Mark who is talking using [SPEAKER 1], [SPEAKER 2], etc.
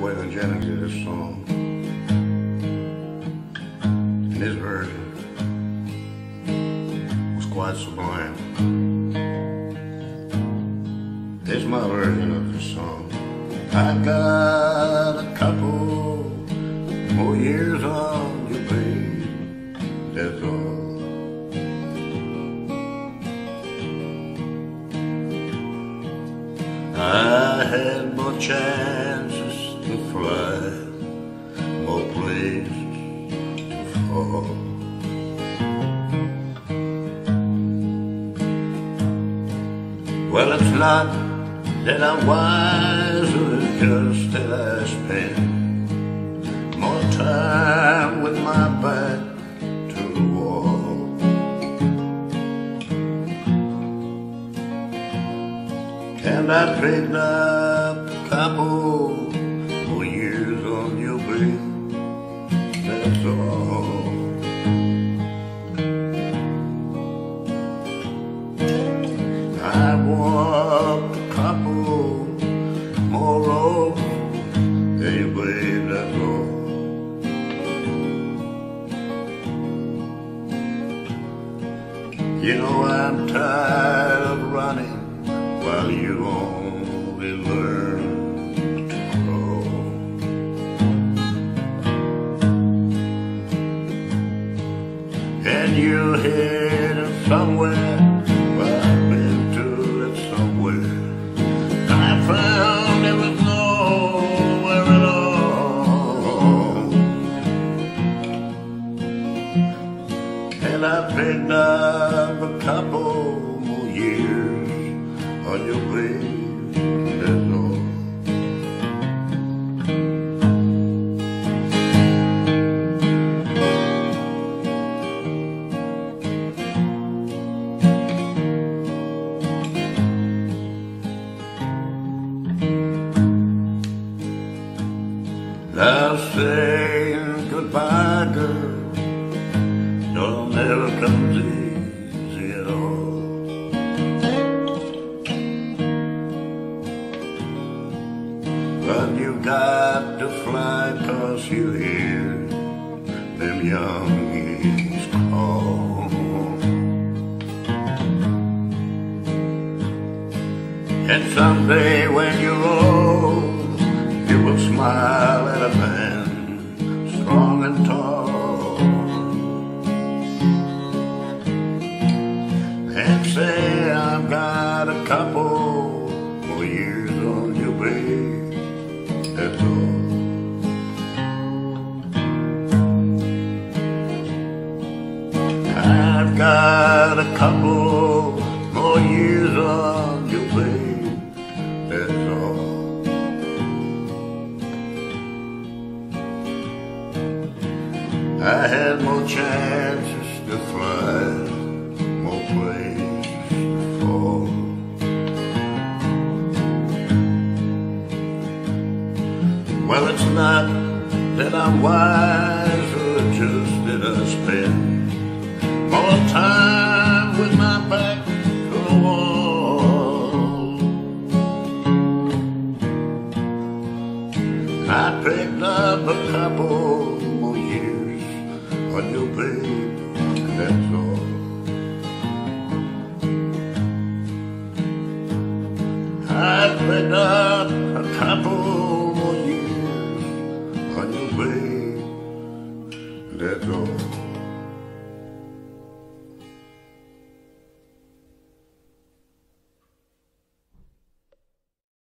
[SPEAKER 1] Waylon Jennings did this song. And his version was quite sublime. Here's my version of this song. I got a couple more years on you, babe, that's all. I had more chances to fly, more places to fall. Well, it's not that I'm wiser, it's just that I spend more time with my back to the wall. And I picked up a couple more years on your bill, that's all. I walked a couple more roads, hey babe, that's all. You know I'm tired of running while you only learn to crawl. And you're heading somewhere, well, I've been to it somewhere. I found there was nowhere at all. And I picked up a couple more years on your way, that's all. Now saying goodbye, girl, no, never comes easy at all. But you got to fly 'cause you hear them youngies call. And someday when you're old, you will smile at a man strong and tall and say, I've got a couple more years on you, babe, that's all. I've got a couple more years on you, babe, that's all. I had more chances to fly, more places to fall. Well, it's not that I'm wiser, just that I spend more time with my back to the wall. I picked up a couple more years on your babe, that's all. I picked up a couple more years on your babe, that's all.